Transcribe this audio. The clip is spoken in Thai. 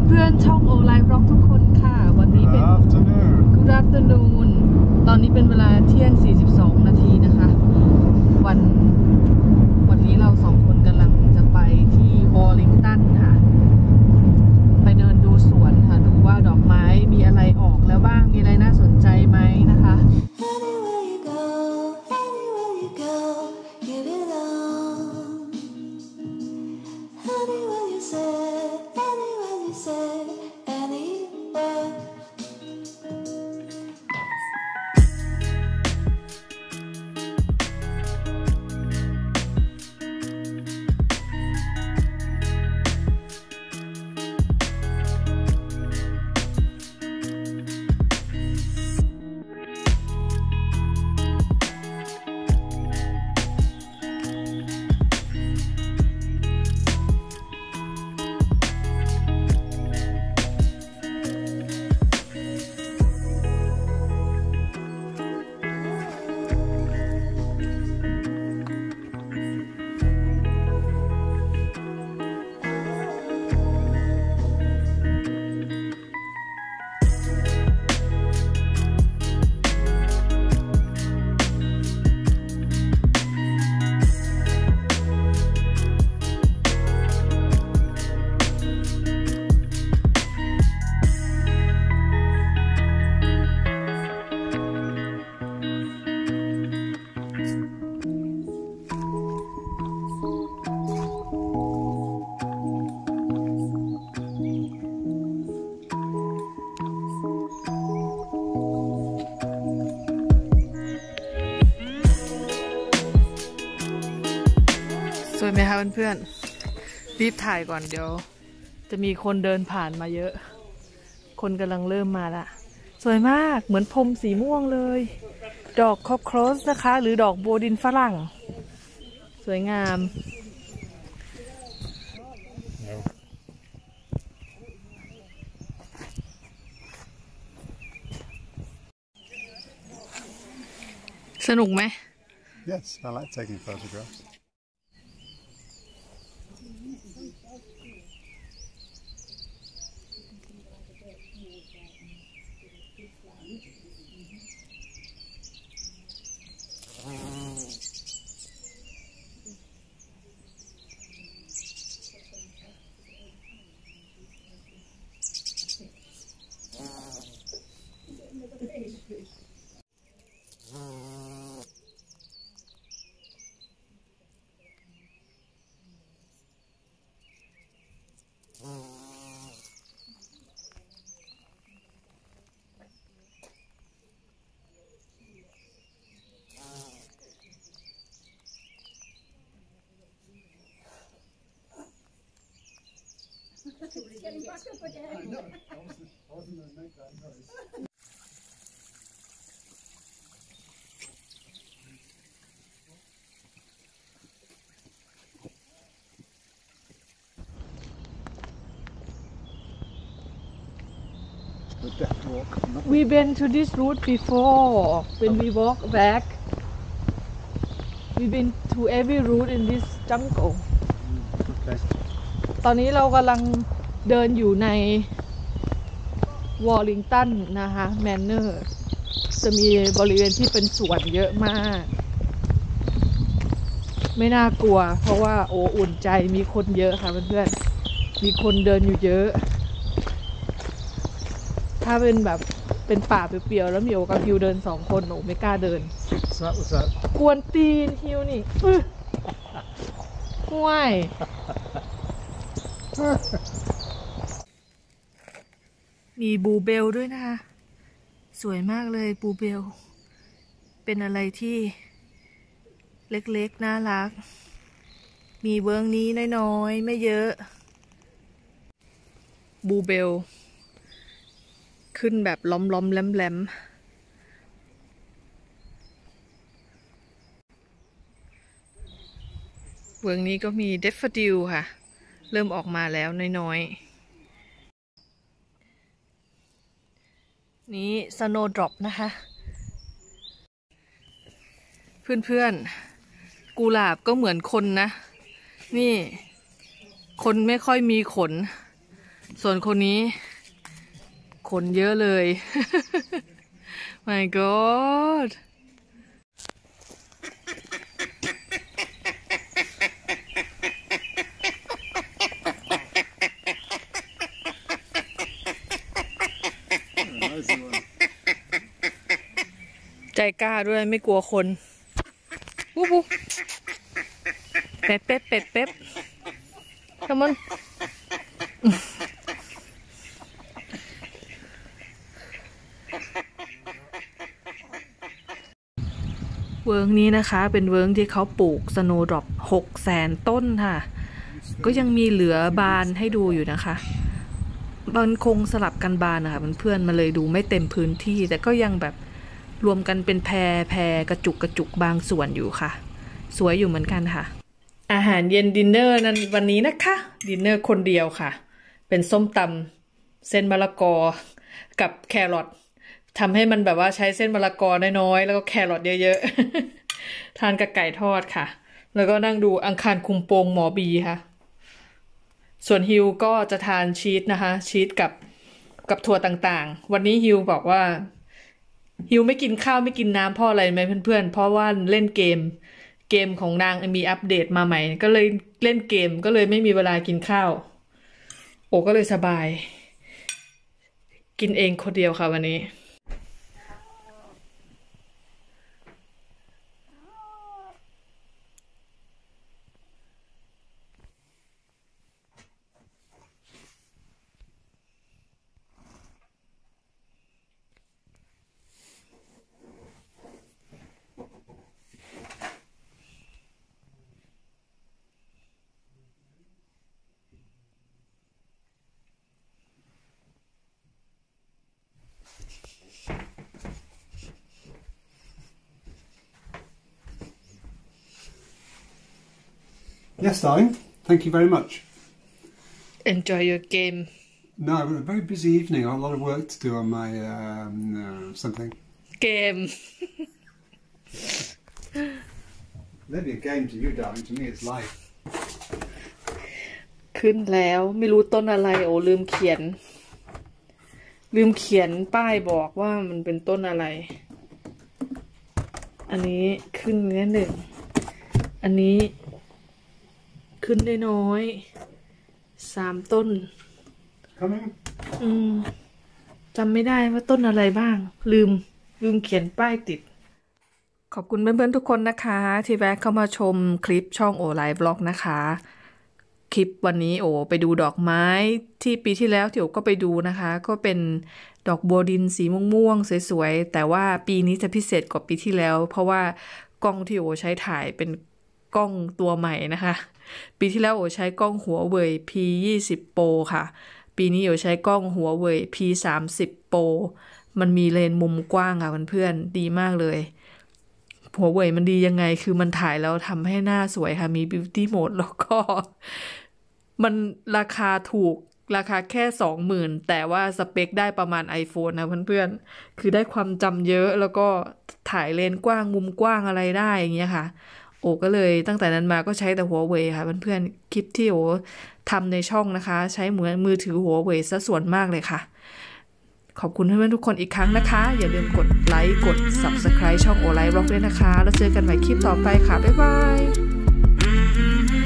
เพื่อนๆช่องโอไลฟ์บล็อกทุกคนค่ะวันนี้เป็น Good afternoon ตอนนี้เป็นเวลาเที่ยง42นาทีนะคะวันนี้เราสองคนกำลังจะไปที่วอลลิงตันค่ะไปเดินดูสวนค่ะดูว่าดอกไม้มีอะไรออกแล้วบ้างมีอะไรน่าสนใจไหมนะคะสวยไหมคะเพื่อนๆรีบถ่ายก่อนเดี๋ยวจะมีคนเดินผ่านมาเยอะคนกำลังเริ่มมาละสวยมากเหมือนพรมสีม่วงเลยดอกคอครอสนะคะหรือดอกโบดินฝรั่งสวยงามสนุกไหม Yes, I like taking photographs. Getting back up again. I know. I wasn't going to make that noise. The death walk. We've been to this route before when we walk back. We've been to every route in this jungle. Okay. ตอนนี้เรากำลังเดินอยู่ในวอลลิงตันนะคะแมนเนอร์จะมีบริเวณที่เป็นสวนเยอะมากไม่น่ากลัวเพราะว่าโอ้อุ่นใจมีคนเยอะค่ะเพื่อนๆมีคนเดินอยู่เยอะถ้าเป็นแบบเป็นป่าเปลี่ยวๆแล้วมีโอกับฮิวเดิน2คนโอ้ไม่กล้าเดิน What's that? กวนตีนฮิวนี่ห่วยมีบูเบลด้วยนะคะสวยมากเลยบูเบลเป็นอะไรที่เล็กๆน่ารักมีเวิร์กนี้น้อยๆไม่เยอะบูเบลขึ้นแบบล้อมๆแหลมๆเวิร์กนี้ก็มีเดฟฟาดิลค่ะเริ่มออกมาแล้วน้อยๆ นี้ Snowdrop นะคะ เพื่อนๆกุหลาบก็เหมือนคนนะนี่คนไม่ค่อยมีขนส่วนคนนี้คนเยอะเลย My Godใจกล้าด้วยไม่กลัวคนปุ๊บปุ๊บเป็ดเป็ดเป็ดเป็ดทำมันเวิร์กนี้นะคะเป็นเวิร์กที่เขาปลูกสโนว์ดรอป600,000 ต้นค่ะก็ยังมีเหลือบานให้ดูอยู่นะคะมันคงสลับกันบานนะคะเพื่อนๆมาเลยดูไม่เต็มพื้นที่แต่ก็ยังแบบรวมกันเป็นแพรกระจุกบางส่วนอยู่ค่ะสวยอยู่เหมือนกันค่ะอาหารเย็นดินเนอร์นั้นวันนี้นะคะดินเนอร์คนเดียวค่ะเป็นส้มตำเส้นมะละกอกับแครอททำให้มันแบบว่าใช้เส้นมะละกอน้อยๆแล้วก็แครอทเยอะๆ ทานกับไก่ทอดค่ะแล้วก็นั่งดูอังคารคุมโปงหมอบีค่ะส่วนฮิวก็จะทานชีสนะคะชีสกับถั่วต่างๆวันนี้ฮิวบอกว่าฮิวไม่กินข้าวไม่กินน้ำเพราะอะไรไหมเพื่อนๆเพราะว่าเล่นเกมของนางมีอัปเดตมาใหม่ก็เลยเล่นเกมก็เลยไม่มีเวลากินข้าวโอ้ก็เลยสบายกินเองคนเดียวค่ะวันนี้ Yes, darling. Thank you very much. Enjoy your game. No, I've got a very busy evening. I have a lot of work to do on my something. Game. Maybe a game to you, darling. To me, it's life. ขึ้นแล้วไม่รู้ต้นอะไรโอ้ลืมเขียนป้ายบอกว่ามันเป็นต้นอะไรอันนี้ขึ้นแค่1อันนี้ขึ้นได้น้อย3 ต้นจำไม่ได้ว่าต้นอะไรบ้างลืมเขียนป้ายติดขอบคุณเพื่อนๆทุกคนนะคะที่แวะเข้ามาชมคลิปช่องโอไลฟ์บล็อกนะคะคลิปวันนี้โอไปดูดอกไม้ที่ปีที่แล้วที่โอก็ไปดูนะคะก็เป็นดอกบัวดินสีม่วงๆสวยๆแต่ว่าปีนี้จะพิเศษกว่าปีที่แล้วเพราะว่ากล้องที่โอใช้ถ่ายเป็นกล้องตัวใหม่นะคะปีที่แล้วโอใช้กล้องหัวเว่ย P20 Pro ค่ะปีนี้โอใช้กล้องหัวเว่ย P30 Pro มันมีเลนส์มุมกว้างค่ะเพื่อนๆดีมากเลยหัวเว่ยมันดียังไงคือมันถ่ายแล้วทำให้หน้าสวยค่ะมี Beauty Mode แล้วก็มันราคาถูกราคาแค่ 20,000 แต่ว่าสเปคได้ประมาณ iPhone นะเพื่อนๆคือได้ความจำเยอะแล้วก็ถ่ายเลนส์กว้างมุมกว้างอะไรได้อย่างเงี้ยค่ะโอก็เลยตั้งแต่นั้นมาก็ใช้แต่หัวเว่ยค่ะเพื่อนๆคลิปที่โอทำในช่องนะคะใช้เหมือนมือถือหัวเว่ยซะส่วนมากเลยค่ะขอบคุณเพื่อนๆทุกคนอีกครั้งนะคะอย่าลืมกดไลค์กด Subscribe ช่องโอไลฟ์บล็อกด้วยนะคะแล้วเจอกันใหม่คลิปต่อไปค่ะบ๊ายบาย